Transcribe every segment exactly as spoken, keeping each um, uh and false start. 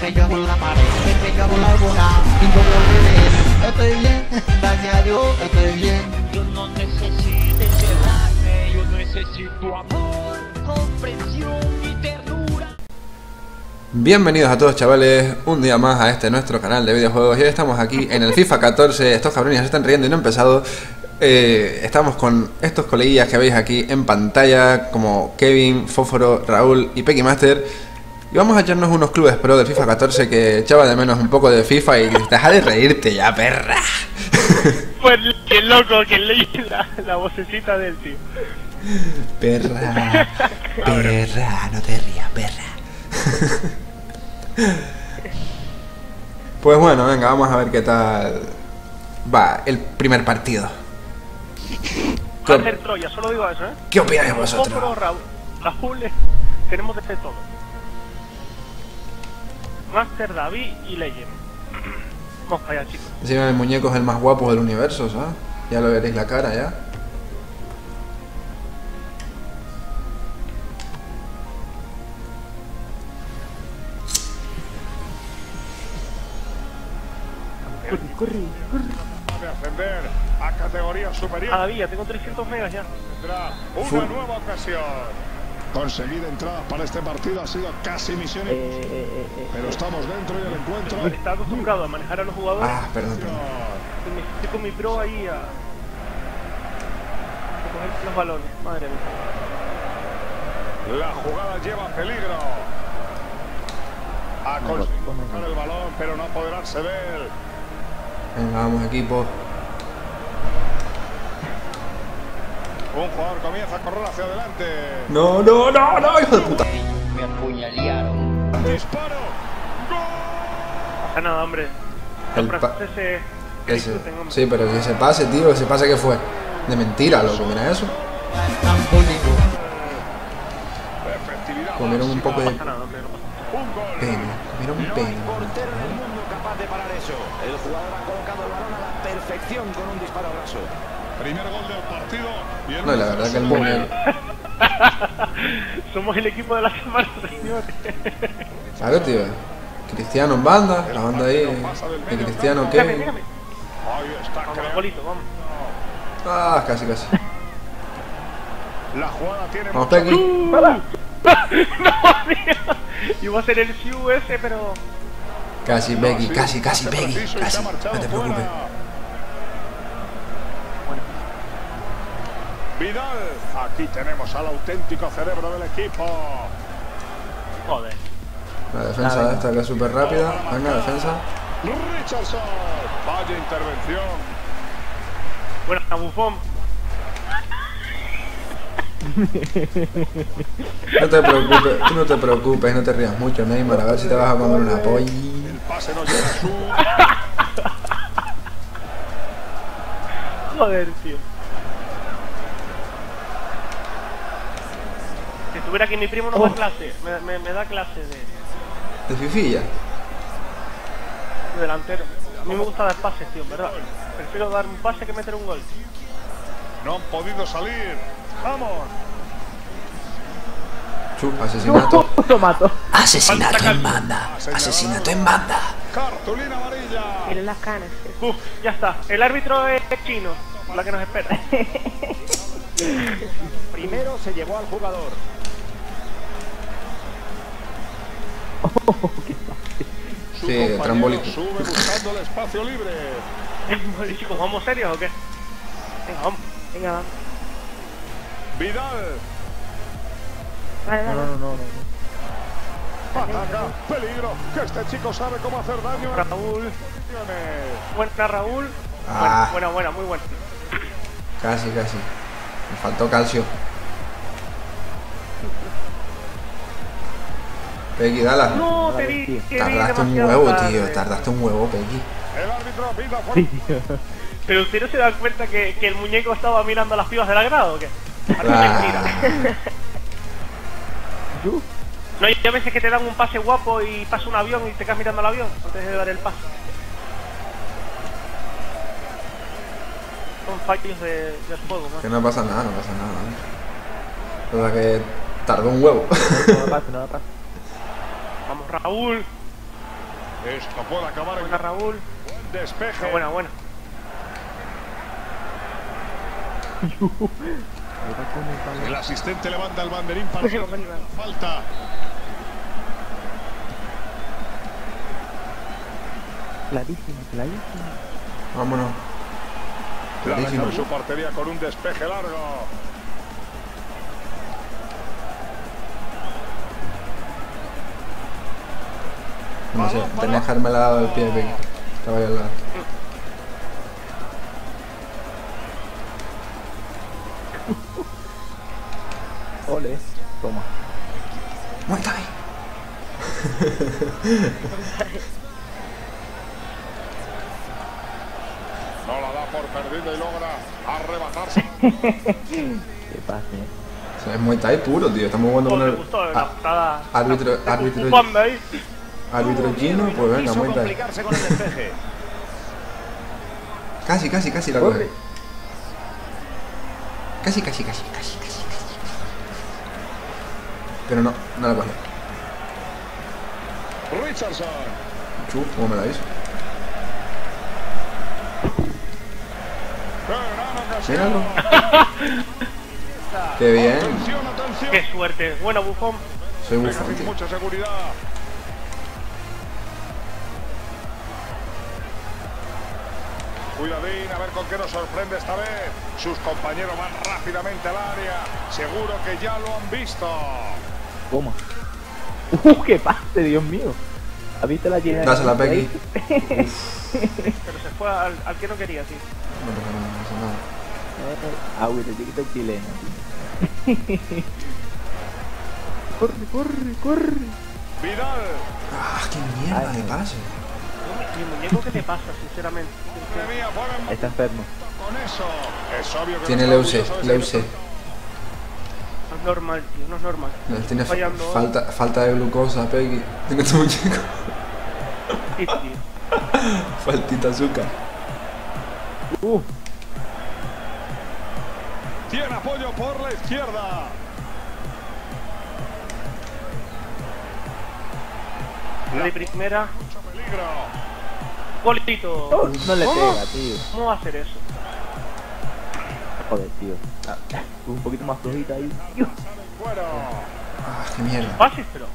estrella con la pared, me estrella con la luna y yo volveré. Estoy bien, gracias a Dios, estoy bien. Yo no necesito encerrarme, yo necesito amor, comprensión y ternura. Bienvenidos a todos, chavales, un día más a este nuestro canal de videojuegos. Y hoy estamos aquí en el FIFA catorce. Estos cabrones se están riendo y no han empezado. eh, Estamos con estos coleguillas que veis aquí en pantalla, como Kevin, Fósforo, Raúl y Pecky Master. Y vamos a echarnos unos clubes pro de FIFA catorce, que echaba de menos un poco de FIFA. Y deja de reírte ya, perra. Pues qué loco que leí la, la vocecita del tío. Perra, perra, no te rías, perra. Pues bueno, venga, vamos a ver qué tal va el primer partido. Va a ser Troya, solo digo eso, ¿eh? ¿Qué opináis vosotros? Fósforo, Raúl, Raúl, tenemos de todo. Master, David y Legend. Vamos para allá, chicos. Encima el muñeco es el más guapo del universo, ¿sabes? Ya lo veréis la cara, ya. Corre, corre. De ascender a categoría superior. A David, ya tengo trescientos megas ya. Tendrá una nueva ocasión. Conseguir entradas para este partido ha sido casi misión imposible. Pero estamos dentro y el encuentro. Está acostumbrado a manejar a los jugadores. Ah, perdón, perdón. Estoy con mi pro ahí a... a coger los balones, madre mía. La jugada lleva peligro. Ha conseguido tocar el balón, pero no apoderarse de él. Venga, vamos, equipo. Un jugador comienza a correr hacia adelante. No, no, no, no, hijo de puta. Me apuñalearon. Disparo. ¡Gol! No pasa nada, hombre. El Los pa- franceses Ese. disfruten, hombre. Sí, pero si ese pase, tío, ese pase que fue de mentira, loco, mira eso. Tan bonito. Efectividad. Comieron un poco de No pasa nada, hombre, no pasa nada. Un gol. pene, comieron un pene. Portero en el mundo capaz de parar eso. El jugador ha colocado el balón a la perfección con un disparo raso. Primer gol del partido. Y el No, y la verdad que el muñeco. Somos el equipo de la semana, señores. Claro, tío. Cristiano en banda, la banda ahí de Cristiano, Mírame, Kevin. mírame. Ahí está Vamos, creando. bolito, vamos. Ah, casi, casi. La jugada tiene Vamos, mucha- Pecky. No, tío. Iba a ser el C U S, pero... Casi, Pecky, casi, casi, Este Pecky. preciso y se Casi, ha no marchado te fuera. preocupes. Vidal, aquí tenemos al auténtico cerebro del equipo. Joder. La defensa esta que es súper rápida. Venga, defensa. Richardson, vaya intervención. Bueno, Bufón. No te preocupes, tú no te preocupes, no te rías mucho, Neymar. A ver si te vas a comer una polla. El pase no llega a su. Joder, tío. Si estuviera aquí mi primo no da clase. Me, me, me da clase de, De fifilla. de delantero. A mí me gusta dar pases, tío, ¿verdad? Prefiero dar un pase que meter un gol. No han podido salir. Vamos. Chu, asesinato. Lo mato. Asesinato en banda. Asesinato en banda. Cartulina amarilla. Miren las canas. Uf, ya está. El árbitro es chino, la que nos espera. Primero se llevó al jugador. Su Sí, compañero trambólico. sube buscando el espacio libre. Eh, chicos, ¿vamos serios o qué? Venga, vamos. Venga, vamos. Vidal. Vale, vale. Ataca. Peligro. Que este chico sabe cómo hacer daño. Raúl. Buena, Raúl. Ah. Buena, buena, buena, muy buena. Casi, casi. Me faltó calcio. Pecky, dala. No, te di. te di Tardaste un demasiado huevo, tarde. tío. Tardaste un huevo, Pecky. El árbitro pita fuera. Pero usted no se da cuenta que, que el muñeco estaba mirando las pibas de la grada o qué? Parece Ah. mentira. No hay a veces que te dan un pase guapo y pasa un avión y te quedas mirando al avión antes de dar el pase. Son fallos de, del juego, Que man. no pasa nada, no pasa nada. ¿No? O sea que tardó un huevo. Vamos, Raúl. Esto puede acabar en Buena, Raúl. buen despeje. Buena, buena. El asistente levanta el banderín para Venga, venga. falta. Clarísimo, clarísimo. Vámonos. La Clarísimo. deja en su portería con un despeje largo. No sé, tenía que dejarme al lado del pie, Pequi. Estaba ahí al lado. Ole, toma. Muay Thai. No la da por perdida y logra arrebatarse. ¿Qué pasa? eh? O sea, es Muay Thai puro, tío. Estamos jugando Oh, con me el gustó la a- patada. árbitro, La- árbitro, un panda ahí. árbitro chino, pues venga, Quiso Muay Thai. complicarse con el despeje. Casi, casi, casi la coge. Casi, casi, casi, casi, casi, casi. Pero no, no la coge. Richardson. Chu, ¿cómo me la hizo? Gran ocasión. Míralo. Qué bien. Atención, atención. Qué suerte. Buena, Bufón. Soy Venga, bufón, sin tío. mucha seguridad. Cuidadín, a ver con qué nos sorprende esta vez. Sus compañeros van rápidamente al área. Seguro que ya lo han visto. Toma. Uh, qué pase, Dios mío. ¿Has visto la llena? Dásela, Pequi. Pero se fue al, al que no quería, sí. No pasa nada, no pasa nada. Ah, güey, te chiquito chileno, tío. Corre, corre, corre. Vidal. Ah, qué mierda de pase. Mi muñeco, ¿qué te pasa, sinceramente? Madre mía, ponen Está enfermo. con eso. Es obvio que Tiene no está Leuce, orgulloso de ese Leuce. resultado. No es normal, tío, no es normal. Tiene fa- Fallando. falta, falta de glucosa, Peggy. Tiene tu muñeco. Sí, tío. Faltita azúcar. Uh, Tiene apoyo por la izquierda. De primera. Mucho peligro. Golito. oh, no le pega, tío. ¿Cómo va a hacer eso? Joder, tío. Ah, un poquito más flojita ahí. Dios. Bueno. Ah, qué mierda. Fácil, pero.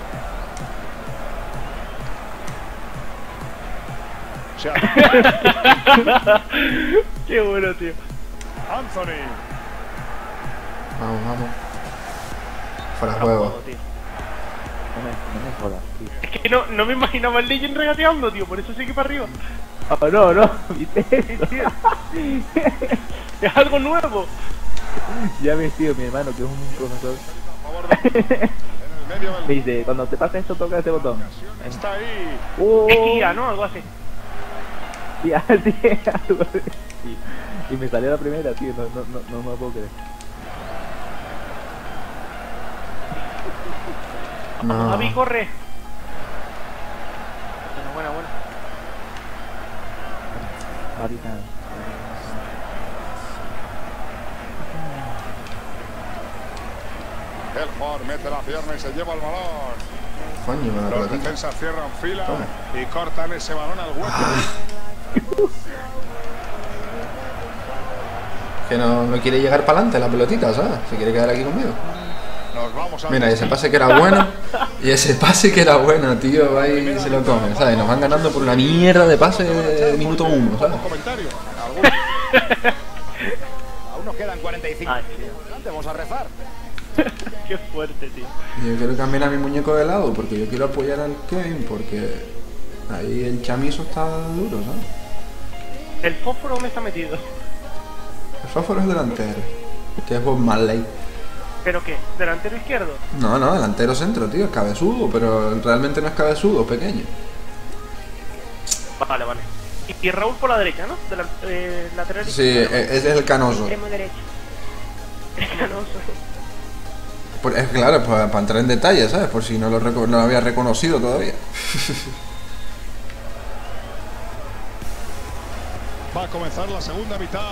Se ha- Qué bueno, tío. Anthony. Vamos, vamos. Fuera No juego. puedo, tío. No me, no me jodas, tío. Es que no, no me imaginaba el Legend regateando, tío, por eso sigue para arriba. Oh, no, no, ¿viste eso? Tío. Es algo nuevo. Ya ves, tío, mi hermano, que es un profesor. A favor de- en el medio Me del. dice, cuando te pasa esto, toca este botón. Está ahí. Oh, Es guía, ¿no? Algo así. tía, tía, algo así. Y, y me salió la primera, tío, no, no, no, no me lo puedo creer. No. Javi, corre. Bueno, buena, buena. Ahorita. El jugador mete la pierna y se lleva el balón. Coño, me la Los pelotita. defensas cierran fila Toma. y cortan ese balón al hueco. Que no, no quiere llegar para adelante la pelotita, ¿sabes? Se quiere quedar aquí conmigo. Nos vamos a. Mira, ese pase que era bueno. Y ese pase que era bueno, tío. Va y se lo come, ¿sabes? Nos van ganando por una mierda de pase de minuto uno, ¿sabes? Comentario. Algunos- Aún nos quedan cuarenta y cinco Ay, minutos por delante, vamos a rezar. Qué fuerte, tío. Y yo quiero cambiar a mi muñeco de lado porque yo quiero apoyar al Kevin porque ahí el chamizo está duro, ¿sabes? El fósforo me está metido. El fósforo es delantero, que es Bob Marley. ¿Pero qué? ¿Delantero izquierdo? No, no, delantero centro, tío, es cabezudo, pero realmente no es cabezudo, es pequeño. Vale, vale. Y, y Raúl por la derecha, ¿no? De la, eh, lateral Sí, e- ese es el canoso. Extremo derecho. izquierdo. Por- es claro, para, para entrar en detalle, ¿sabes? Por si no lo, reco- no lo había reconocido todavía. Va a comenzar la segunda mitad.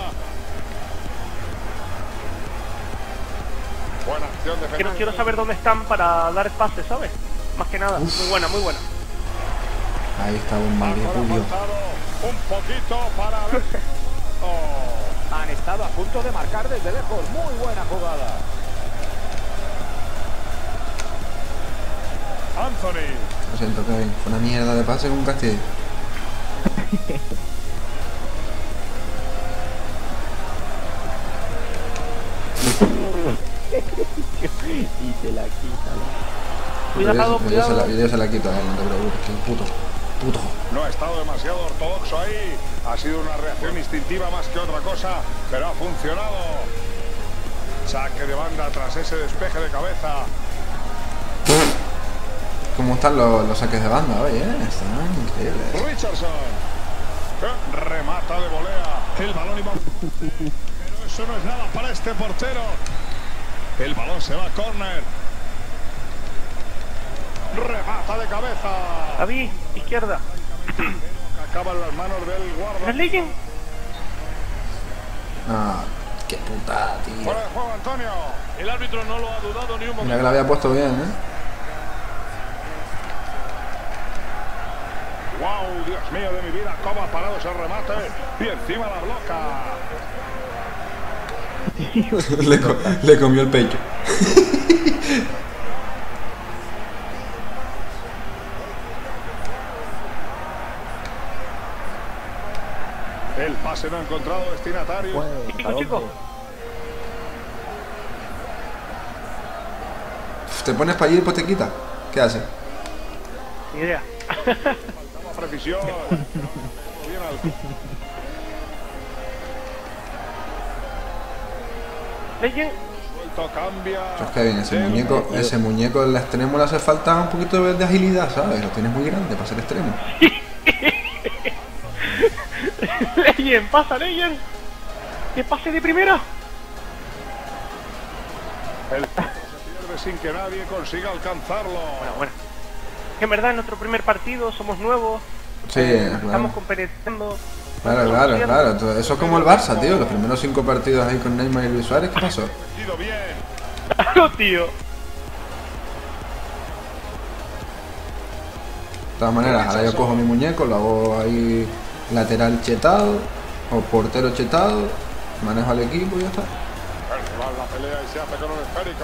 Buena acción Quiero, defensiva. quiero saber dónde están para dar pase, ¿sabes? Más que nada. Muy buena, muy buena. Ahí está un mal Balón Julio. avanzado, un poquito para ver. Oh, Han estado a punto de marcar desde lejos. Muy buena jugada. Anthony. Lo siento, Kevin. Fue una mierda de pase con un castillo. Y te la quita. Cuidado, Yo, yo, se la, cuidado. yo se la quito a él, no te preocupes, que el puto. Puto. No ha estado demasiado ortodoxo ahí. Ha sido una reacción instintiva más que otra cosa, pero ha funcionado. Saque de banda tras ese despeje de cabeza. ¿Cómo están los, los saques de banda hoy, eh? Están increíbles. Richardson. Eh, Remata de volea. El balón iba. Pero eso no es nada para este portero. El balón se va a córner. Remata de cabeza. David, izquierda. Acaba en las manos del guarda. ¿Es Legend? Ah, qué putada, tío. Fuera de juego, Antonio. El árbitro no lo ha dudado ni un momento. Mira que la había puesto bien, eh. Wow, Dios mío de mi vida, cómo ha parado ese remate. Y encima la bloca. le, co le comió el pecho. El pase no ha encontrado destinatario. Bueno, Chico, chico. Te pones para allí y después te quita. ¿Qué haces? Ni idea. Faltaba precisión. Bien alto. Legend. Suelto, cambia. Pues Kevin, ese Del- muñeco, ese muñeco en el extremo le hace falta un poquito de, de agilidad, ¿sabes? Lo tienes muy grande para ser extremo. Legend, pasa, Legend. Que pase de primera. El se pierde sin que nadie consiga alcanzarlo. Bueno, bueno. Que en verdad en nuestro primer partido somos nuevos. Sí, Estamos claro. compenetrando. Claro, claro, claro. Todo- Eso es como el Barça, tío. Los primeros cinco partidos ahí con Neymar y Luis Suárez, ¿qué pasó? Ido bien. Claro, tío. De todas maneras, ahora yo cojo mi muñeco, lo hago ahí lateral chetado o portero chetado, manejo al equipo y ya está. El rival la pelea y se hace con un esférico.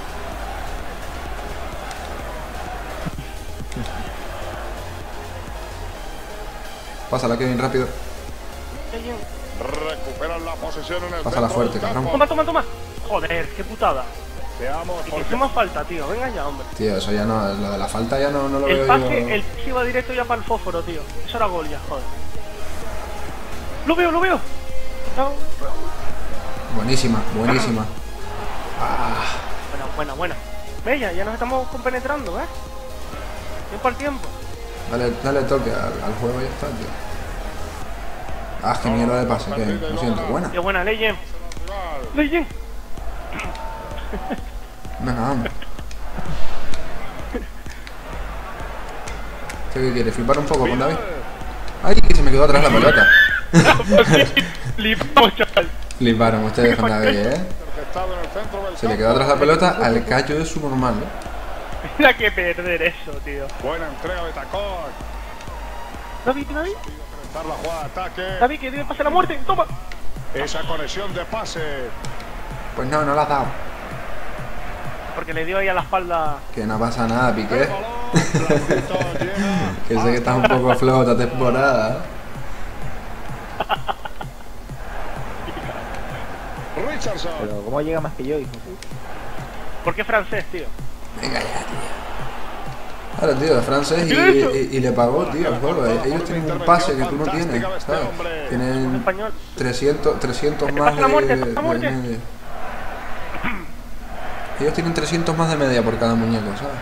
Pásala, Kevin, rápido. Legend. Recuperan la posesión en el Pásala centro fuerte, del campo. cabrón. Toma, toma, toma. Joder, qué putada. Veamos Y que por qué. hicimos falta, tío. Venga ya, hombre. Tío, eso ya no, lo de la falta ya no, no lo El veo pase, yo. el pase iba directo ya para el fósforo, tío. Eso era gol ya, joder. Lo veo, lo veo. No. Buenísima, buenísima. Buena, buena, buena. Bella, ya nos estamos compenetrando, ¿eh? Tiempo al tiempo. Dale, dale toque al, al juego y ya está, tío. Ah, qué mierda de pase, Kevin. Lo siento, buena. Qué buena, Legend. Rival. Legend. Venga, vamos. ¿Qué quieres? ¿Flipar un poco con David? ¡Ay, que se me quedó atrás la pelota! Flipamos, chaval. Fliparon ustedes con David, ¿eh? Interceptado en el centro del Se le campo. quedó atrás la pelota al callo de su normal, ¿eh? Mira que perder eso, tío. Buena entrega de tacón. David, David. Enfrentar la jugada de ataque. David, que debe pasar la muerte. Toma. Esa conexión de pase. Pues no, no la has dado. Porque le dio ahí a la espalda. Que no pasa nada, El Piqué. balón. Blanquito llega. Que sé que estás un poco flojo esta temporada. Richardson. Pero ¿cómo llega más que yo, hijo? ¿Por qué francés, tío? Venga ya, tío. Claro, tío, es francés y, y- y le pagó, tío, el juego. Ellos tienen un pase que tú no tienes, ¿sabes? Un Tienen español. trescientos, trescientos Te más pasa de, la muerte, de te pasa la muerte. media. Ellos tienen trescientos más de media por cada muñeco, ¿sabes?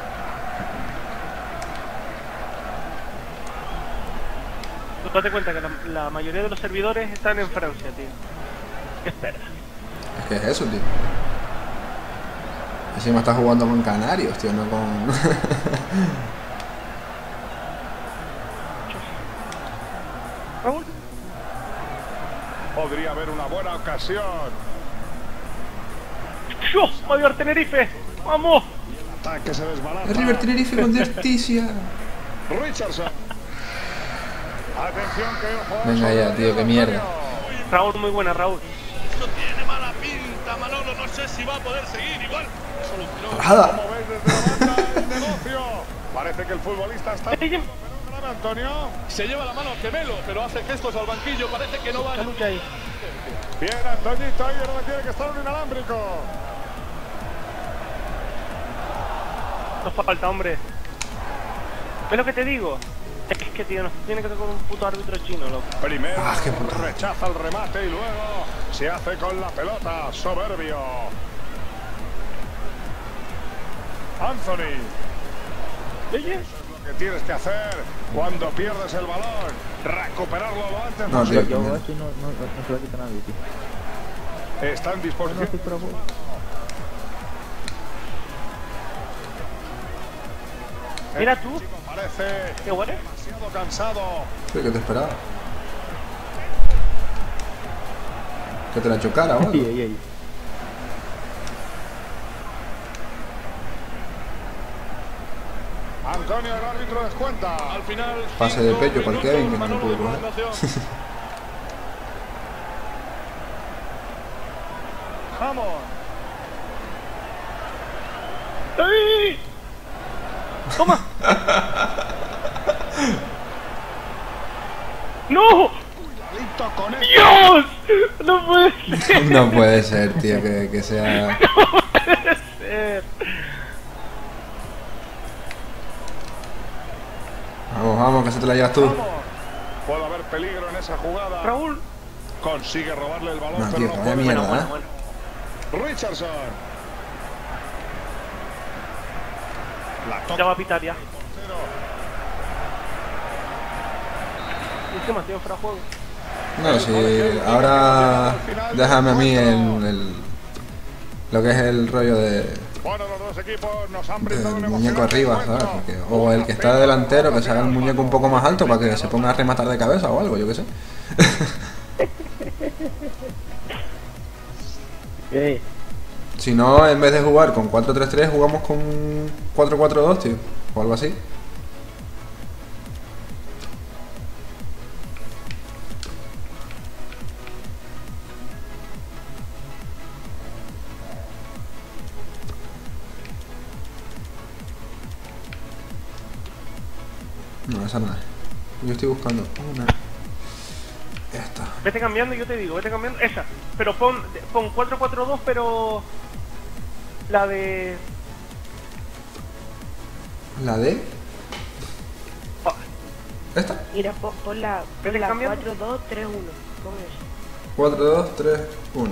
Tú date cuenta que la, la mayoría de los servidores están en Francia, tío. ¿Qué esperas? Es que es eso, tío. Encima estás jugando con canarios, tío, no con... Raúl. Podría haber una buena ocasión. ¡Yo! ¡Mayor Tenerife! ¡Vamos! Ataque se desbarata. El River Tenerife con Diarticia. Richardson. Atención que el jugador Venga ya, tío, qué mierda. Raúl, muy buena, Raúl. Esto tiene mala pinta, Manolo. No sé si va a poder seguir igual. Parada. Como ves desde la banda, el negocio. Parece que el futbolista está... Ey, ey. Pero grave, Antonio. Se lleva la mano gemelo, pero hace gestos al banquillo. Parece que no va a... La lucha ahí. Bien, Antoñito, y ahora tiene que estar un inalámbrico. Nos falta, hombre. ¿Ves lo que te digo? Es que, tío, nos tiene que tocar un puto árbitro chino, loco. Primero Ah, qué putada. rechaza el remate y luego se hace con la pelota. Soberbio. Anthony. Oye, Eso es lo que tienes que hacer cuando pierdes el balón. Recuperarlo lo antes No, posible. tío, Yo mierda. así no, no, no se lo quita nadie, tío. Está en No, disposición. estoy fuera de juego. mira tú. El chico parece Qué bueno. demasiado cansado. Sí, ¿qué te esperaba? ¿Que te la chocara o algo? Ey, ey, ey. Antonio, el árbitro descuenta. Al final... Pase de pecho para el cinco Kevin, que no lo minutos, pudo Manolo, coger. prolongación. Vamos. ¡Ey! ¡Toma! ¡No! Cuidadito con él. ¡Dios! No puede ser. No puede ser, tío, que, que sea... ser. Vamos, vamos, que se te la llevas tú. Vamos. Puede haber peligro en esa jugada. Raúl. Consigue robarle el balón, No, pero tío, no vaya puede. mierda, Bueno, ¿eh? bueno. Richardson. La Ya toca. va a pitar ya. Portero. Encima, tío, fuera de juego. No, si ahora déjame a mí el, el- lo que es el rollo de, Bueno, los dos equipos nos han brindado del un muñeco emocionante arriba, ¿sabes? encuentro. Porque- o el que está delantero, que se haga el muñeco un poco más alto para que se ponga a rematar de cabeza o algo, yo qué sé. Ey, Si no, en vez de jugar con cuatro tres tres, jugamos con cuatro cuatro dos, tío, o algo así. No, esa no es. Yo estoy buscando una. Esta. Vete cambiando, yo te digo, vete cambiando. Esa. Pero pon, pon cuatro cuatro dos, pero... La de... ¿La D? Ah, ¿Esta? Mira, pon, pon la, ¿Vete pon la cambiando? cuatro dos tres uno. Pon eso. cuatro dos tres uno.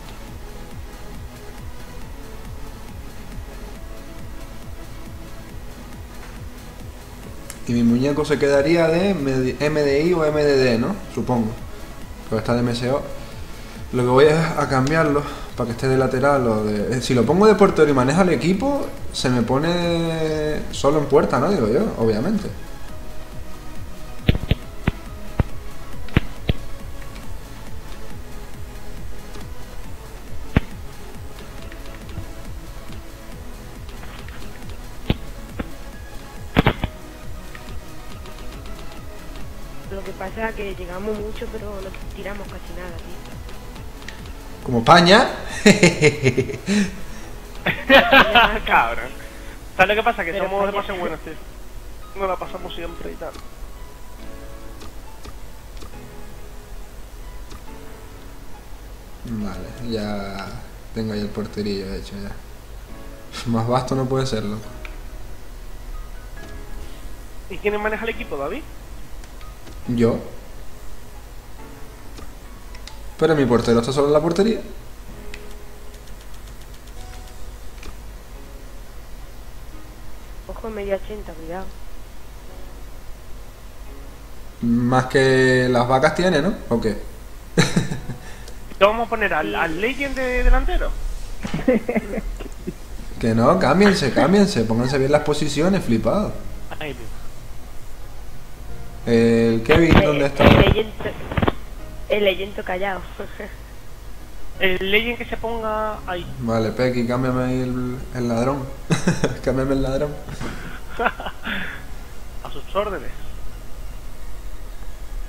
Y mi muñeco se quedaría de M D I o M D D, ¿no? Supongo. Pero está de M S O. Lo que voy es a cambiarlo para que esté de lateral o de... Si lo pongo de portero y maneja el equipo, se me pone solo en puerta, ¿no? Digo yo, obviamente. Lo que pasa es que llegamos mucho, pero no tiramos casi nada, tío. Como paña. cabrón. ¿Sabes lo que pasa? Que Pero somos falla. demasiado buenos, tío. No la pasamos siempre y tal. Vale, ya tengo ahí el porterillo hecho ya. Más vasto no puede serlo. ¿Y quién maneja el equipo, David? Yo. Pero mi portero está solo en la portería. Ojo, media ochenta, cuidado. Más que las vacas tiene, ¿no? ¿O qué? ¿Te vamos a poner al, al Legend de delantero? Que no, cámbiense, cámbiense, pónganse bien las posiciones, flipados. Ay, tío. El Kevin, ¿dónde está? El leyendo, el leyendo callado. El Legend que se ponga ahí. Vale, Pequi, cámbiame ahí el, el ladrón. Cámbiame el ladrón. A sus órdenes.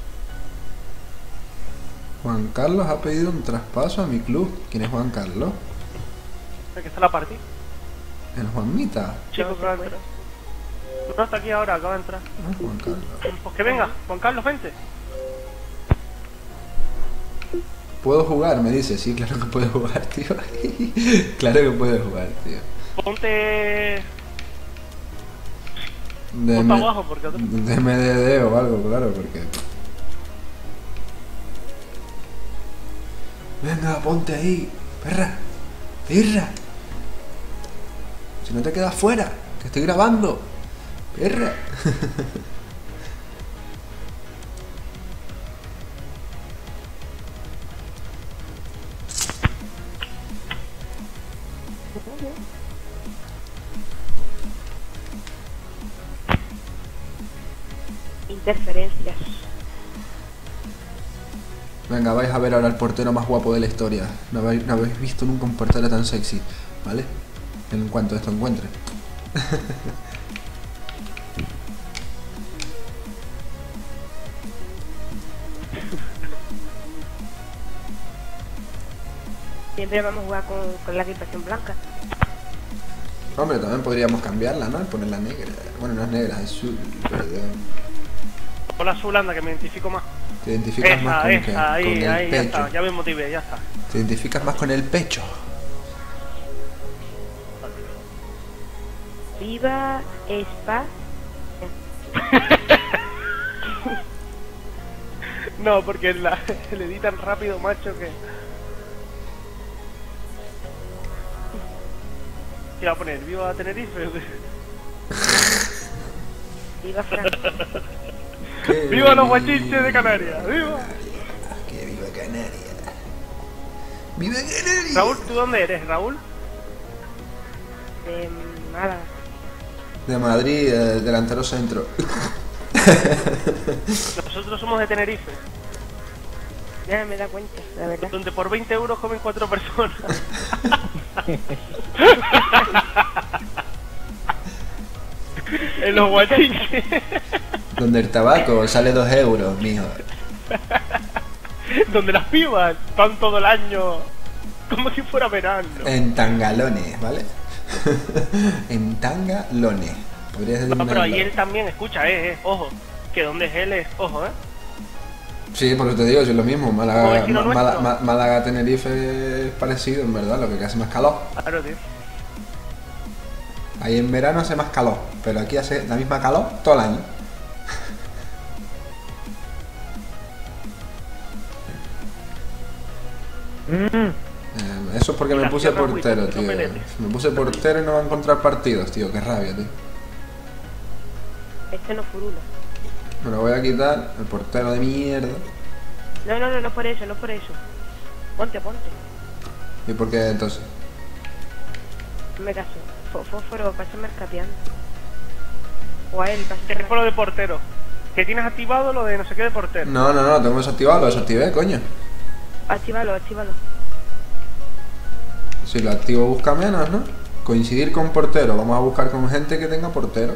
Juan Carlos ha pedido un traspaso a mi club. ¿Quién es Juan Carlos? ¿De qué está la partida? El Juanmita. Chico, acaba de entrar. No está aquí ahora, acaba de entrar. Ah, Juan Carlos. Pues que venga, Juan Carlos, vente. ¿Puedo jugar? Me dice. Sí, claro que puedes jugar, tío. Claro que puedes jugar, tío. Ponte... De Ponte abajo, porque otro... de M D D o algo, claro, porque... Venga, ponte ahí, perra, perra. Si no te quedas fuera, que estoy grabando, perra. Interferencias. Venga, vais a ver ahora el portero más guapo de la historia. No habéis, no habéis visto nunca un portero tan sexy, ¿vale? En cuanto esto encuentre. Siempre vamos a jugar con, con la equipación blanca. Hombre, también podríamos cambiarla, ¿no? Y ponerla negra. Bueno, no es negra, es azul, perdón. Con la azul, anda, que me identifico más. Te identificas más Esa, con, esa, que, ahí, con el ahí, ya pecho. está, ya me motivé, ya está. Te identificas más con el pecho. Viva Spa. No, porque la, le di tan rápido, macho, que... ¿Qué va a poner? ¿Viva Tenerife? Viva Francia. ¡Viva los guachiches de Canarias! ¡Viva! Que viva Canarias. ¡Viva Canarias! Raúl, ¿tú dónde eres, Raúl? De Málaga. De Madrid, eh, delantero centro. Nosotros somos de Tenerife, Ya me da cuenta, la verdad. donde por veinte euros comen cuatro personas. En los guachiches. Donde el tabaco sale dos euros, mijo. Donde las pibas van todo el año como si fuera verano. En tangalones, ¿vale? En tangalones. Podría ser No, una- pero ahí él también, escucha, eh, eh, ojo, que donde es él es, ojo, eh. Sí, por eso te digo, es lo mismo. Como Málaga, vecino Ma- Málaga, nuestro. Ma- Málaga, Tenerife es parecido, en verdad, lo que hace más calor. Claro, tío. Ahí en verano hace más calor, pero aquí hace la misma calor todo el año. Eh, eso es porque me La puse tierra portero, muy- tío. no pelete. Me puse portero y no va a encontrar partidos, tío. Qué rabia, tío. Este no furula. Me lo voy a quitar, el portero de mierda. No, no, no, no por eso, no por eso. Ponte, ponte. ¿Y por qué entonces? No me caso. Fó- Fósforo, pásame escapeando. O a él, Te pásame. refiero lo de portero. Que tienes activado lo de no sé qué de portero. No, no, no, tengo desactivado, lo desactivé, coño. Actívalo, actívalo. Si lo activo busca menos, ¿no? Coincidir con portero, vamos a buscar con gente que tenga portero.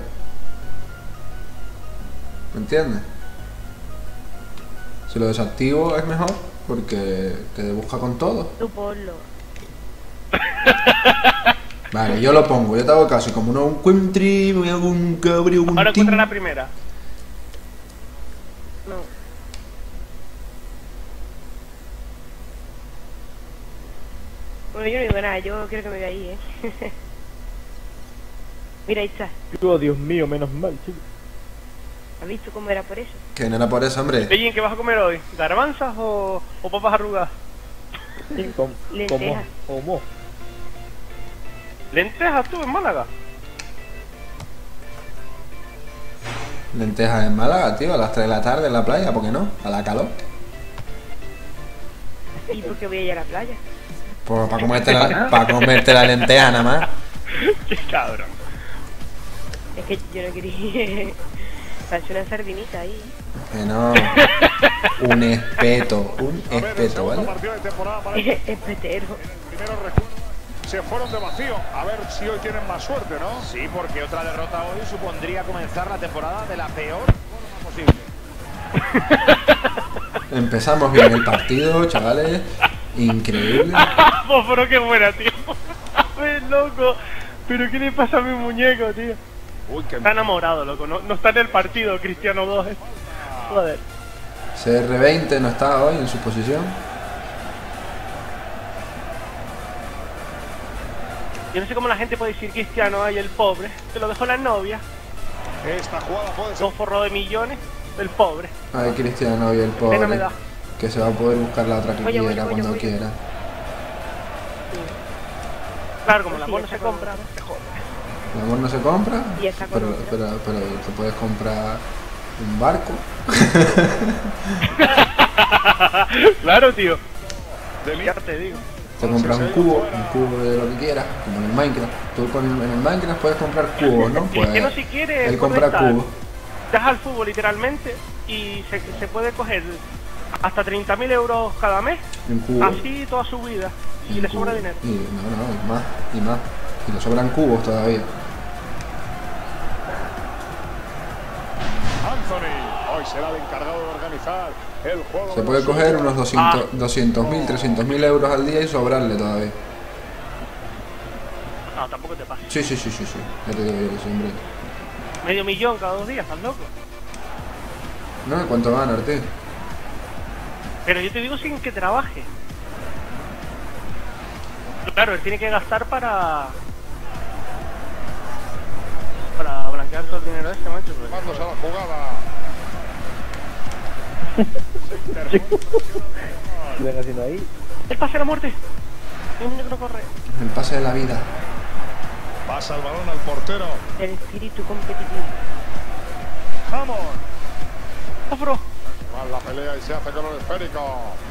¿Me entiendes? Si lo desactivo es mejor porque te busca con todo. Tú ponlo. Vale, yo lo pongo, yo te hago caso y como no encuentre, me hago un cabrio, un Ahora tin. encuentra la primera. No. Bueno, yo no digo nada, yo quiero que me vea ahí, eh. Mira, ahí está. Oh, Dios mío, menos mal, chico. ¿Has visto cómo era por eso? Que no era por eso, hombre. Oye, ¿qué vas a comer hoy? ¿Garbanzas o, o papas arrugadas? Sí, com- Lentejas. como, como. ¿Lentejas tú en Málaga? Lentejas en Málaga, tío, a las tres de la tarde en la playa, ¿por qué no? A la calor. ¿Y por qué voy a ir a la playa? Pues para comerte la, para comerte la lenteja nada más. ¡Qué cabrón! Es que yo no quería... Parece una sardinita ahí. Que no. Un espeto, un A ver, el espeto, segundo ¿vale? partido de temporada para el Es petero. primero recuerdo. Se fueron de vacío. A ver si hoy tienen más suerte, ¿no? Sí, porque otra derrota hoy supondría comenzar la temporada de la peor forma posible. Empezamos bien el partido, chavales. Increíble. Fósforo, qué buena, tío. ¡Ves, loco! ¿Pero qué le pasa a mi muñeco, tío? Uy, qué... Está enamorado, loco. No, no está en el partido, Cristiano dos. ¿eh? Joder. C R veinte no está hoy en su posición. Yo no sé cómo la gente puede decir Cristiano ahí, el pobre. Que lo dejó la novia. Esta jugada puede ser... Dos forros de millones. El pobre. Ay, Cristiano hoy el Pena me pobre. da. Que se va a poder buscar la otra que Oye, quiera oye, cuando oye, oye. quiera. Claro, como el Sí, amor no está se con- compra, se jode. El amor no se compra, Y está con pero, otro. pero, pero te puedes comprar un barco. Claro, tío. De mí. Ya te digo. Te compras un cubo, un cubo de lo que quieras, como en el Minecraft. Tú con, en el Minecraft puedes comprar cubos, ¿no? Pues Cristiano, si quiere él compra comentar. cubos. Das al fútbol literalmente y se, se puede coger hasta treinta mil euros cada mes, Un cubo. así toda su vida, y un le cubo. sobra dinero. Y, no, no, y más, y más. Y le sobran cubos todavía. Anthony, hoy será el encargado de organizar el juego. Se de puede los coger suyos. unos Ah. doscientos mil, trescientos mil euros al día y sobrarle todavía. No, tampoco te pasa. Sí, sí, sí, sí, sí. Ya te digo yo que sí, hombre. Medio millón cada dos días, estás loco. ¿No? ¿Cuánto gana, Ortiz? Pero yo te digo sin que trabaje. Claro, él tiene que gastar para... Para blanquear todo el dinero ese, macho. porque- Mandos a la jugada. ¿Qué están haciendo ahí? El pase a la muerte. El muñeco no corre. El pase de la vida. Pasa el balón al portero. El espíritu competitivo. Vamos. Afro. Va la pelea y se hace con el esférico.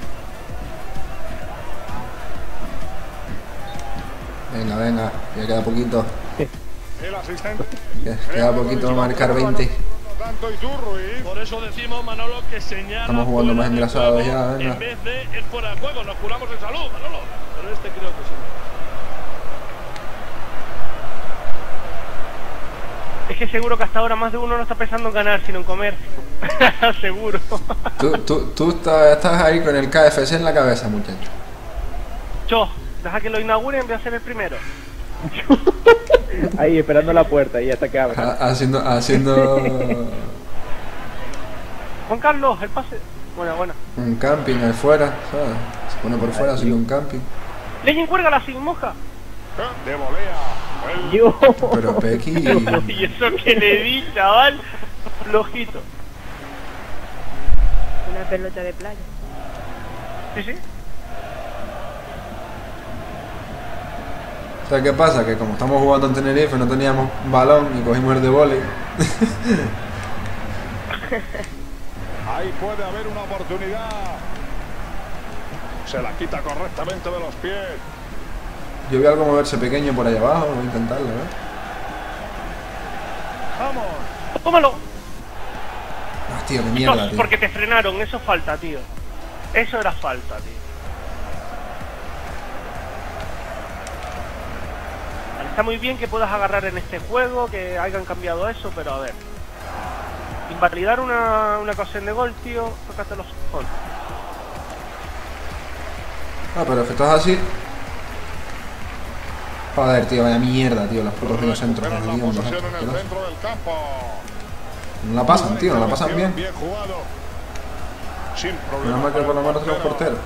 Venga, venga, ya queda poquito. El asistente. Que- Queda poquito marcar veinte. Tanto y tú, Ruiz. Por eso decimos, Manolo, que señala. Estamos jugando fuera más de engrasados juego ya, venga. En vez de el fuera de juego, nos curamos en salud, Manolo. Pero este creo que sí. Es que seguro que hasta ahora más de uno no está pensando en ganar, sino en comer. Seguro. Tú, tú, tú estás estás ahí con el K F C en la cabeza, muchacho. Cho, deja que lo inauguren, voy a ser el primero. Ahí esperando la puerta y hasta que abre. Ha- Haciendo, haciendo Juan Carlos, el pase. Bueno, bueno. un camping ahí fuera, ¿sabes? Se pone por fuera haciendo un camping. Legend, cuérgala sin moja. De volea. El... Yo. Pero Pequi, Y eso que le di, chaval. Flojito. Una pelota de playa. Sí, sí. ¿sabes qué pasa? Que como estamos jugando en Tenerife no teníamos balón y cogimos el de vóley. Ahí puede haber una oportunidad. Se la quita correctamente de los pies. Yo vi algo moverse pequeño por ahí abajo, voy a intentarlo, ¿eh? Vamos. Tómalo. Ah, tío, qué mierda, Dios, tío. porque te frenaron, eso falta, tío. Eso era falta, tío. Vale, está muy bien que puedas agarrar en este juego, que hayan cambiado eso, pero a ver. Invalidar una, una ocasión de gol, tío, tócate los cojones. Ah, pero es que estás así. Joder, tío, vaya mierda, tío, los putos de los centros, Recuperan la hediondos, posesión en el asquerosos. centro del campo. No la pasan, tío, no la pasan bien. Bien jugado. Sin No problema. más que para por lo el menos los portero. porteros.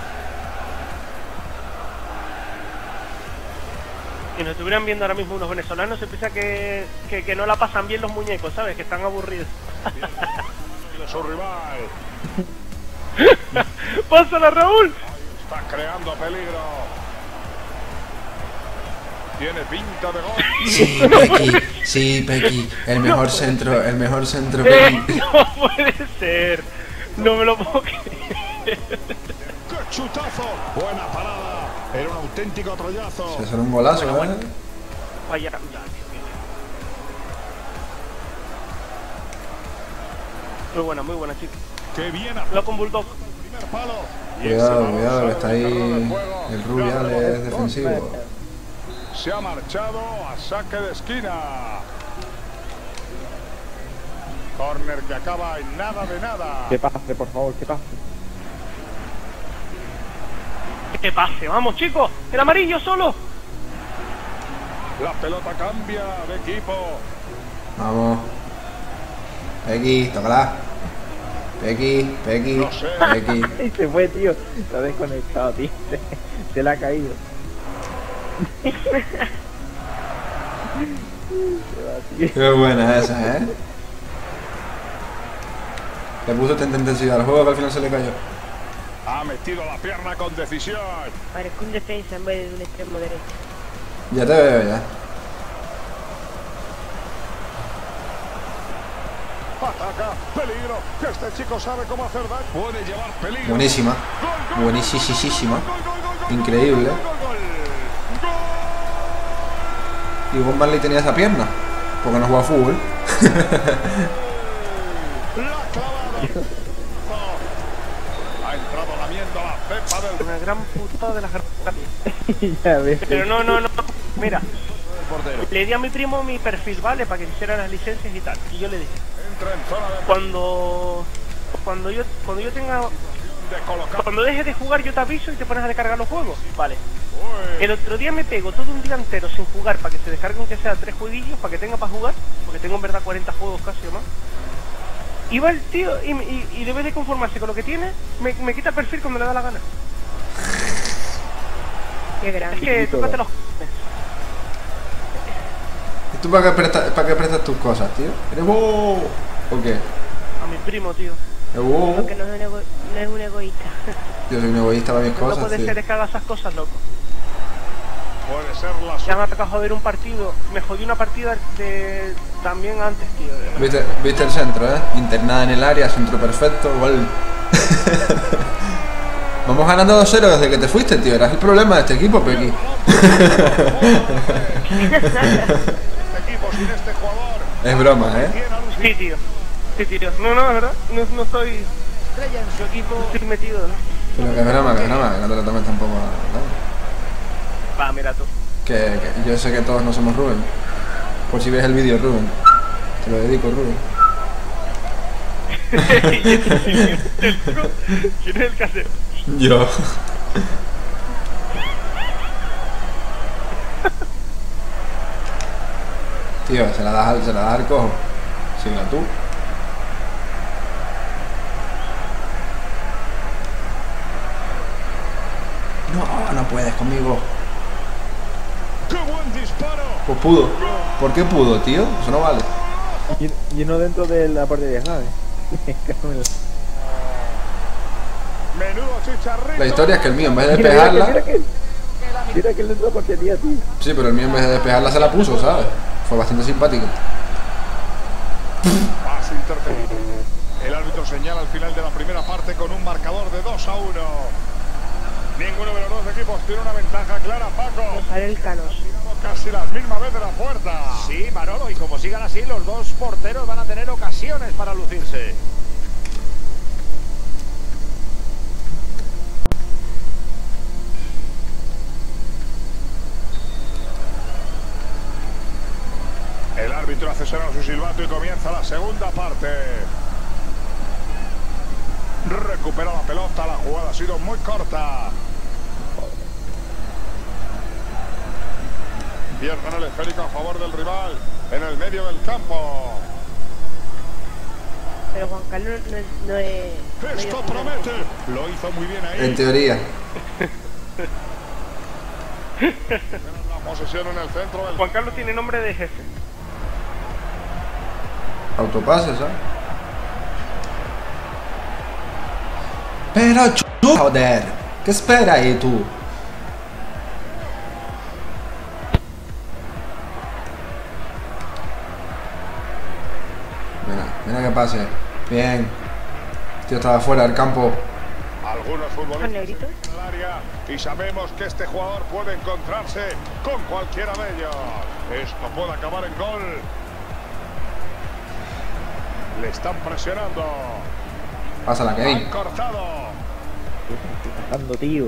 Si nos estuvieran viendo ahora mismo unos venezolanos, se piensa que, que, que no la pasan bien los muñecos, ¿sabes? Que están aburridos. De su rival. ¡Pásala, Raúl! Está creando peligro. Tiene pinta de gol. Sí, Pequi, sí, Pequi, el mejor centro, el mejor centro, Eh, Pequi. no puede ser. No me lo puedo creer. ¡Qué chutazo! Buena parada. Era un auténtico troyazo. Se será un golazo, ¿eh? Vaya, ya, tío, tío. Muy buena, muy buena, chicos. ¡Qué bien! Cuidado con Bulldog. Primer palo. Y Cuidado, ese balón cuidado, sale que está del ahí terreno de juego. el Rubiales defensivo. Se ha marchado a saque de esquina. Corner que acaba en nada de nada. Que pase, por favor, que pase. ¡Qué pase! ¡Vamos, chicos! ¡El amarillo solo! La pelota cambia de equipo. Vamos. Pequi, tócala. Pequi, Pequi, No sé. Pequi. Y se fue, tío. Está desconectado, tío. Se, se le ha caído. Se va, tío. Qué buena esa, ¿eh? Le puso tanta intensidad al juego que al final se le cayó. Ha metido la pierna con decisión. Parezco un defensa en vez de un extremo derecho. Ya te veo ya. Ataca, peligro, que este chico sabe cómo hacer daño. Puede llevar peligro. Buenísima. Gol, gol, Buenísima. gol, gol, gol, gol, Increíble. gol, gol, gol, Y Bob Marley tenía esa pierna. Porque no juega fútbol. gol. La clavada. Ha entrado lamiendo la cepa del Una gran putada de las garras. Ya ves. Pero no, no, no. Mira, portero. le di a mi primo mi perfil, ¿vale? Para que hiciera las licencias y tal. Y yo le dije, entra en zona de, cuando cuando yo cuando yo tenga de colocar. cuando dejes de jugar yo te aviso y te pones a descargar los juegos. Vale. Uy, El otro día me pego todo un día entero sin jugar para que se descarguen aunque sea tres jueguillos para que tenga para jugar, porque tengo en verdad cuarenta juegos casi o más. Y va el tío y, y, y debe de conformarse con lo que tiene, me, me quita perfil cuando le da la gana. Qué Es grande. que tócate los ¿Y tú para qué prestas, para qué prestas tus cosas, tío? ¿Eres wow? ¿O qué? a mi primo, tío. ¿Eres wow? Porque no es un, ego- no es un egoísta. Yo soy un egoísta para mis No cosas, puede tío. ser que haga esas cosas, loco. puede ser la Ya me ha tocado joder un partido, me jodí una partida de también antes, tío. de- ¿Viste, viste el centro, eh? Internada en el área, centro perfecto, gol. Vamos ganando dos cero desde que te fuiste, tío. Eras el problema de este equipo, Pequi. Este equipo sin este jugador. Es broma, ¿eh? Tiene a Luis Sí, tío. Sí, tío. No, no, es verdad. No, no estoy, Estrella en su equipo. no estoy metido, ¿no? Pero que es broma, que es broma, que no te lo tomes tampoco. ¿no? Va, mira tú. Que, que yo sé que todos no somos Rubén. Por si ves el vídeo, Rubén. Te lo dedico, Rubén. ¿Quién es el casero? Yo. Tío, se la das al, se la das al cojo. Síguela tú. No, no puedes conmigo. ¡Qué buen disparo! Pues pudo. ¿Por qué pudo, tío? Eso no vale. Y, y no dentro de la portería, ¿sabes? Menudo chicharrito. La historia es que el mío en vez de Mira, mira que- despejarla... Mira que, mira que él dentro de la portería, tío. Sí, pero el mío en vez de despejarla se la puso, ¿sabes? Fue bastante simpático. Pase intervenido. El árbitro señala al final de la primera parte con un marcador de dos a uno. Ninguno de los dos equipos tiene una ventaja clara, Paco. Sale el Canos. Casi las mismas veces de la puerta. Sí, Manolo, y como sigan así, los dos porteros van a tener ocasiones para lucirse. El árbitro hace sonar su silbato y comienza la segunda parte. Recupera la pelota, la jugada ha sido muy corta. Pierden el esférico a favor del rival en el medio del campo. Pero Juan Carlos no, es- no es... no es- Esto promete. Lo hizo muy bien ahí. En teoría. La posesión en el centro del Juan Carlos tiene nombre de jefe. Autopase, ¿sabes? Pero ch... joder. ¿Qué espera ahí tú? Mira, mira que pase. Bien. Tío, estaba fuera del campo. algunos ¿Con futbolistas negrito? en el área y sabemos que este jugador puede encontrarse con cualquiera de ellos. Esto puede acabar en gol. Le están presionando. Pásala, Kevin. Han cortado. Pasando, tío.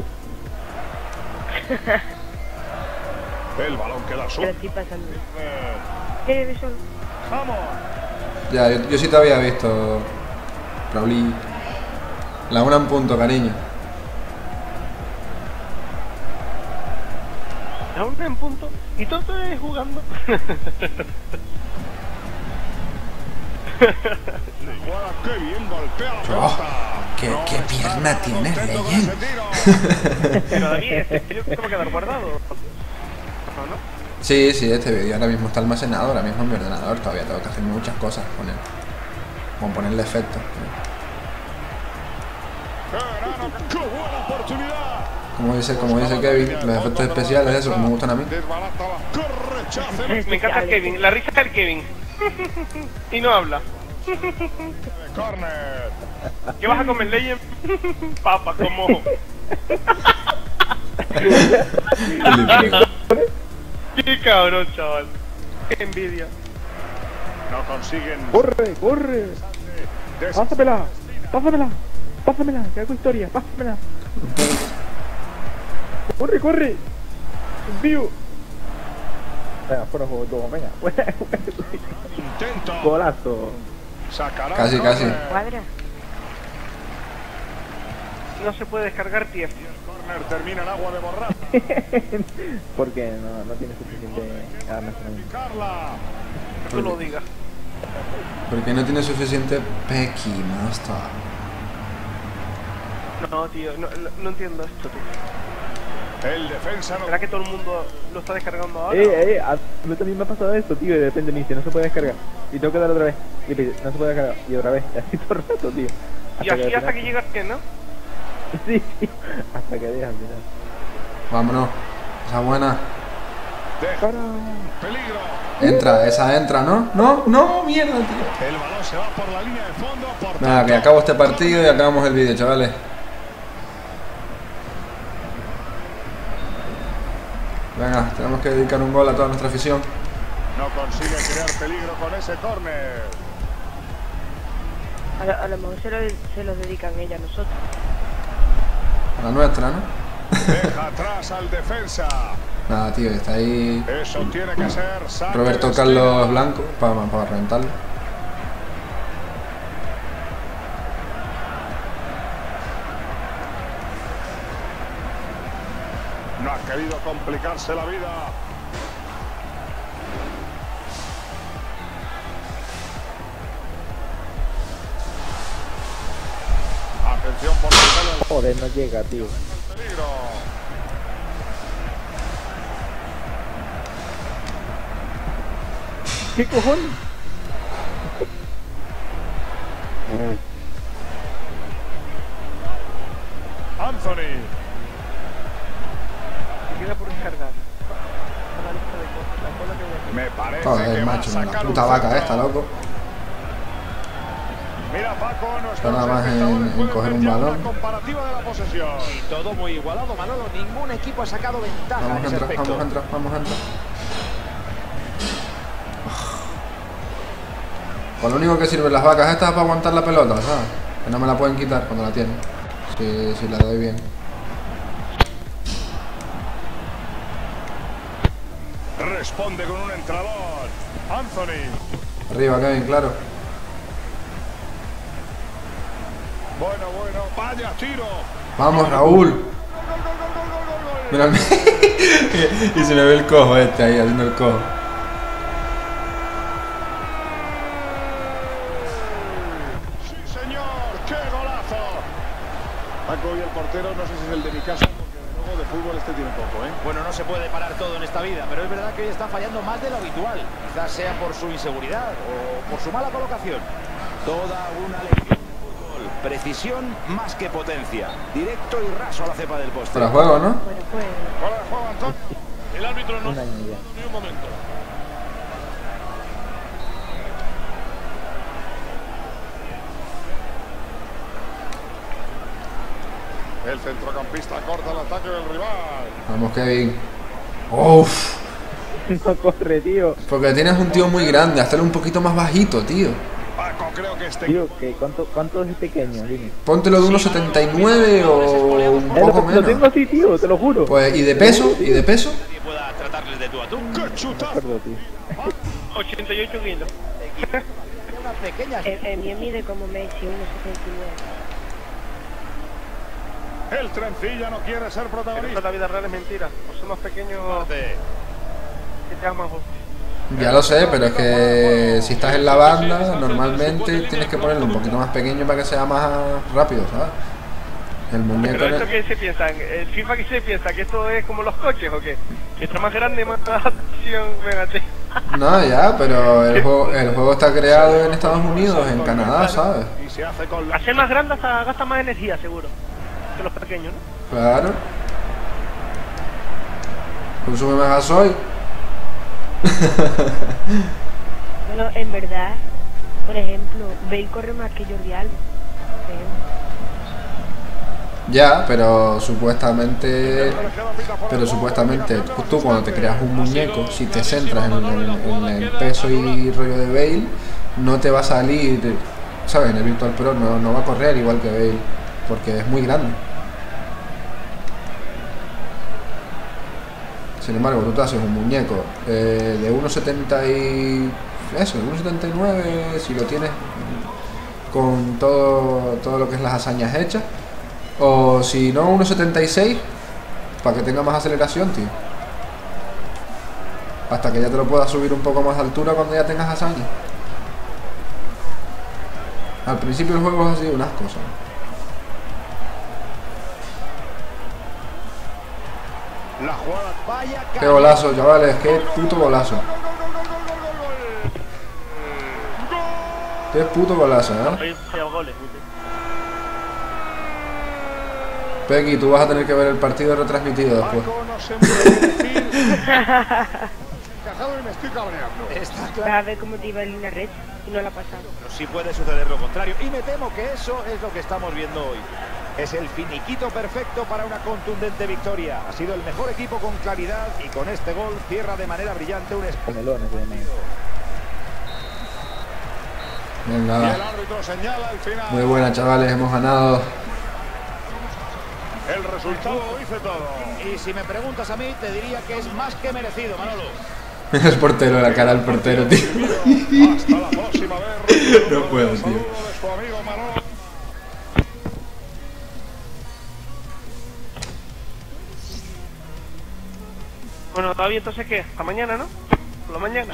El balón queda Que suelto. lo estoy pasando. ¿Qué es eso? Vamos. Ya, yo, yo sí te había visto, Raulí. La una en punto, cariño. La una en punto y todo es jugando. Jugada, qué bien golpea la Oh, pelota. qué, No qué está pierna nada tienes, contento con Legend. ese tiro. Pero David, este vídeo que se va a quedar guardado. ¿No, no? Sí, sí, este vídeo ahora mismo está almacenado, ahora mismo en mi ordenador. Todavía tengo que hacer muchas cosas con él. Como ponerle efectos. ¡Qué grano! ¡Qué buena oportunidad! Como dice, como dice Kevin, los efectos especiales, eso, que me gustan a mí. Desbarátala. ¡Qué rechace! Me encanta el Kevin, la risa del Kevin. Y no habla. De córner. ¿Qué vas a comer, Legend? Papa, como. Qué cabrón, chaval. Qué envidia. No consiguen. ¡Corre, corre! Des- ¡Pásamela! ¡Pásamela! ¡Pásamela! ¡Que hago historia! ¡Pásamela! ¡Corre, corre! ¡Envío! Venga, fuera juego todo, venga. Intento. Golazo. Sacará Casi, el casi. córner. Cuadra. No se puede descargar T F. Y el córner termina en agua de borrar. Porque no, no tiene suficiente almacenamiento. Carla. Que tú lo digas. Porque no tiene suficiente Pequi, Master. No, tío, no, no, no entiendo esto, tío. El defensa no. ¿Será que todo el mundo lo está descargando ahora? Eh, eh, a mí también me ha pasado esto, tío, y de repente me dice, no se puede descargar. Y tengo que dar otra vez. Y me dice, no se puede descargar. Y otra vez. Y así todo el rato, tío. Y así al hasta que final- llega que ¿no? Sí, sí. Hasta que deja al final. Vámonos. Esa buena. Deja. Peligro. Entra, esa entra, ¿no? No, no, mierda, tío. El balón se va por la línea de fondo. Por Nada, tanto, que acabo este partido y acabamos el vídeo, chavales. Venga, tenemos que dedicar un gol a toda nuestra afición. No consigue crear peligro con ese córner. A lo, a lo mejor se lo, se lo dedican ella a nosotros. A la nuestra, ¿no? Deja atrás al defensa. Nada, tío, está ahí Eso tiene que ser saque Roberto de Carlos esquina. Blanco para, para reventarlo. No ha querido complicarse la vida. Atención por el Joder, no llega, tío. peligro. ¿Qué cojones? Anthony. Se queda por descargar. La lista de cosas, la cola que voy a hacer. Me parece Joder, que va a macho, la sacar puta un vaca centro. esta, loco. Mira, Paco, nuestros Está nada más en- espectadores en pueden coger ver un ya una balón. comparativa de la posesión. Y todo muy igualado, Manolo. Ningún equipo ha sacado ventaja Vamos en a ese entrar, aspecto. vamos a entrar, vamos a entrar. Con lo único que sirven las vacas estas es para aguantar la pelota, ¿sabes? Que no me la pueden quitar cuando la tienen. Si, si la doy bien. Responde con un entrador. Anthony. Arriba, Kevin, claro. Bueno, bueno. Vaya tiro. Vamos, Raúl. Mira, y se me ve el cojo este ahí, haciendo el cojo. Sí, señor. ¡Qué golazo! Paco y el portero, no sé si es el de mi casa, porque de nuevo de fútbol este tiene poco, ¿eh? Bueno, no se puede parar todo en esta vida, pero es verdad que hoy está fallando más de lo habitual. Quizás sea por su inseguridad o por su mala colocación. Toda una lección de fútbol. Precisión más que potencia. Directo y raso a la cepa del poste. Para juego, ¿no? Bueno, pues. Fuera de juego, Antonio. El árbitro no Un año ya. ni un momento. El centrocampista corta el ataque del rival. Vamos, Kevin. Uff. No corre, tío. Porque tienes un tío muy grande, hazlo un poquito más bajito, tío. Paco, creo que este Tío, ¿qué? ¿Cuánto, ¿cuánto es pequeño? Dime. Póntelo de unos setenta y nueve o un Eh, poco lo, lo tengo menos. así, tío, te lo juro. Pues, ¿y de peso? ¿Y de peso? Nadie pueda tratarles de tú a tú. ¡Qué No me chutazo! acuerdo, tío. ochenta y ocho kilos. Una pequeña... El, el mío mide como Messi, uno setenta y nueve. El trencilla no quiere ser Pero protagonista. la vida real es mentira. No son los pequeños Parte. que te aman. Ya lo sé, pero es que si estás en la banda, normalmente tienes que ponerlo un poquito más pequeño para que sea más rápido, ¿sabes? El muñeco... Pero en esto el- que se piensa, el FIFA que se piensa, que esto es como los coches o qué? Mientras más grande, más acción, fíjate. No, ya, pero el juego, el juego está creado en Estados Unidos, en Canadá, ¿sabes? Y se hace con la... Hacer más grande hasta gasta más energía, seguro, que los pequeños, ¿no? Claro. Consume más gasoil. Bueno, en verdad, por ejemplo, Bale corre más que Jordi Alba. por ejemplo. Ya, pero supuestamente... Pero supuestamente tú cuando te creas un muñeco, si te centras en el, en el peso y rollo de Bale, no te va a salir, ¿sabes? En el Virtual Pro no, no va a correr igual que Bale, porque es muy grande. Sin embargo, tú te haces un muñeco eh, de uno setenta y... eso, uno setenta y nueve, si lo tienes con todo, todo lo que es las hazañas hechas, o si no, uno setenta y seis, para que tenga más aceleración, tío. Hasta que ya te lo puedas subir un poco más de altura cuando ya tengas hazañas. Al principio el juego es así, unas cosas. La jugada. Vaya Qué golazo, chavales, qué puto golazo. Qué puto golazo, ¿eh? Hay feo goles. Pequi, tú vas a tener que ver el partido retransmitido después. Paco no se puede decir. Encajado y me estoy cabreando. Está claro. Vas a ver cómo te iba en línea recta y no la ha pasado. Pero sí puede suceder lo contrario. Y me temo que eso es lo que estamos viendo hoy. Es el finiquito perfecto para una contundente victoria. Ha sido el mejor equipo con claridad y con este gol cierra de manera brillante un espacio. Canelones se llaman. Y el Venga, árbitro señala el final. muy buena, chavales, hemos ganado. El resultado lo dice todo. Y si me preguntas a mí, te diría que es más que merecido, Manolo. El portero, la cara del portero, tío. Hasta la próxima vez. No puedo, tío. Saludo de su amigo Manolo. Bueno, todavía entonces qué, hasta mañana, ¿no? Por la mañana.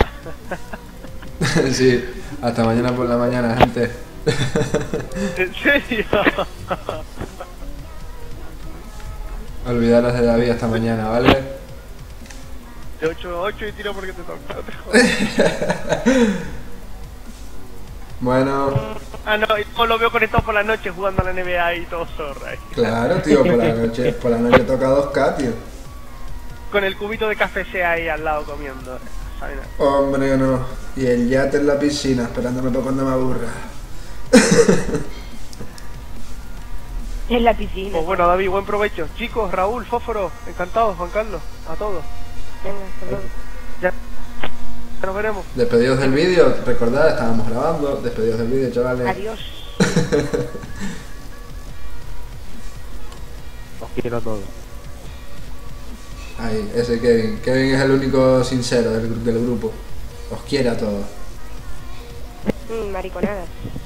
Sí, hasta mañana por la mañana, gente. ¿En serio? Olvidaros de David hasta mañana, ¿vale? De ocho a ocho y tiro porque te toca. No te jodas. Bueno, Ah, no, y luego lo veo conectado por la noche jugando a la N B A y todo zorra. ahí. claro, tío, por la noche, por la noche toca dos K, tío. Con el cubito de café sea ahí al lado comiendo. ¿Sabes? Hombre, no. Y el yate en la piscina, esperándome para cuando me aburra. En la piscina. Pues bueno, David, buen provecho. Chicos, Raúl, Fósforo, encantados, Juan Carlos, a todos. Venga, hasta luego. Ya, ya nos veremos. Despedidos del vídeo, recordad, estábamos grabando. Despedidos del vídeo, chavales. Adiós. Los quiero a todos. Ahí, ese Kevin. Kevin es el único sincero del, del grupo. Os quiere a todos. Mm, mariconadas.